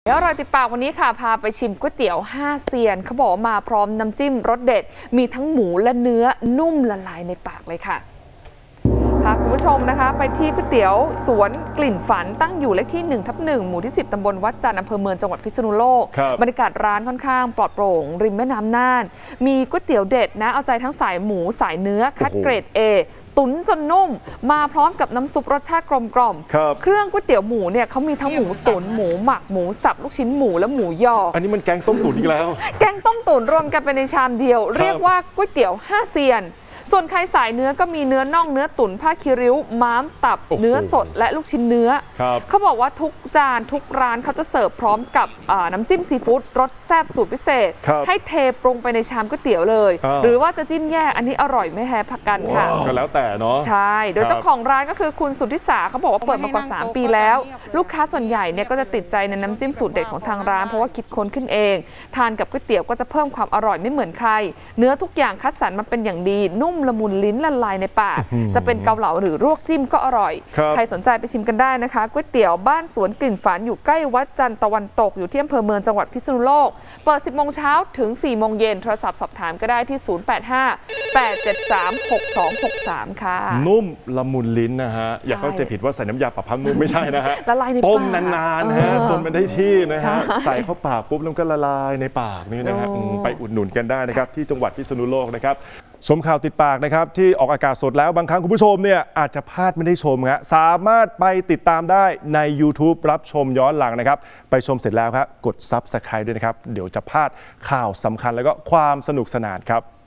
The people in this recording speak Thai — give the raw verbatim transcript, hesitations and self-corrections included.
อร่อยติดปากวันนี้ค่ะพาไปชิมก๋วยเตี๋ยวห้าเซียนเขาบอกมาพร้อมน้ำจิ้มรสเด็ดมีทั้งหมูและเนื้อนุ่มละลายในปากเลยค่ะพาคุณผู้ชมนะคะไปที่ก๋วยเตี๋ยวสวนกลิ่นฝันตั้งอยู่เลขที่หนึ่งทับหนึ่งหมู่ที่สิบตำบลวัดจันทร์อำเภอเมืองจังหวัดพิษณุโลกบรรยากาศร้านค่อนข้างปลอดโปร่งริมแม่น้ำน่านมีก๋วยเตี๋ยวเด็ดนะเอาใจทั้งสายหมูสายเนื้อคัดเกรด Aตุ๋นจนนุ่มมาพร้อมกับน้ำซุปรสชาติกลมกล่อมเครื่องก๋วยเตี๋ยวหมูเนี่ยเขามีทั้งหมูตุ๋นหมูหมักหมูสับลูกชิ้นหมูและหมูยออันนี้มันแกงต้มตุ๋นอีกแล้วแกงต้มตุ๋นรวมกันเป็นในชามเดียวเรียกว่าก๋วยเตี๋ยวห้าเซียนส่วนใครสายเนื้อก็มีเนื้อน่องเนื้อตุ๋นผ้าคิริ้วม้ามตับเนื้อสดและลูกชิ้นเนื้อเขาบอกว่าทุกจานทุกร้านเขาจะเสิร์ฟพร้อมกับน้ำจิ้มซีฟู้ดรสแซ่บสูตรพิเศษให้เทปรุงไปในชามก๋วยเตี๋ยวเลยหรือว่าจะจิ้มแยกอันนี้อร่อยไม่แพ้พักกันค่ะก็แล้วแต่เนาะใช่โดยเจ้าของร้านก็คือคุณสุทธิสาเขาบอกว่าเปิดมากว่าสามปีแล้วลูกค้าส่วนใหญ่เนี่ยก็จะติดใจในน้ำจิ้มสูตรเด็ดของทางร้านเพราะว่าคิดค้นขึ้นเองทานกับก๋วยเตี๋ยวก็จะเพิ่มความอร่อยไม่เหมือนใครเนื้อทุกอย่างคัดสรรมาเป็นอย่างดีนุ่มละมุนลิ้นละลายในปากจะเป็นเกาเหลาหรือลวกจิ้มก็อร่อยใครสนใจไปชิมกันได้นะคะก๋วยเตี๋ยวบ้านสวนกลิ่นฝันอยู่ใกล้วัดจันทร์ตะวันตกอยู่ที่อำเภอเมืองจังหวัดพิษณุโลกเปิดสิบโมงเช้าถึงสี่โมงเย็นโทรศัพท์สอบถามก็ได้ที่ศูนย์ แปด ห้า แปด เจ็ด สาม หก สอง หก สามค่ะนุ่มละมุนลิ้นนะฮะอย่าเข้าใจผิดว่าใส่น้ำยาปรับผ้านุ่มไม่ใช่นะฮะละลายในปากต้มนานๆนะฮะจนมันได้ที่นะฮะใส่เข้าปากปุ๊บแล้วก็ละลายในปากนี่นะฮะไปอุดหนุนกันได้นะครับที่จังหวัดพิษณุโลกนะครับชมข่าวติดปากนะครับที่ออกอากาศสดแล้วบางครั้งคุณผู้ชมเนี่ยอาจจะพลาดไม่ได้ชมฮะสามารถไปติดตามได้ใน ยูทูบ รับชมย้อนหลังนะครับไปชมเสร็จแล้วครับกด ซับสไครบ์ ด้วยนะครับเดี๋ยวจะพลาดข่าวสำคัญแล้วก็ความสนุกสนานครับ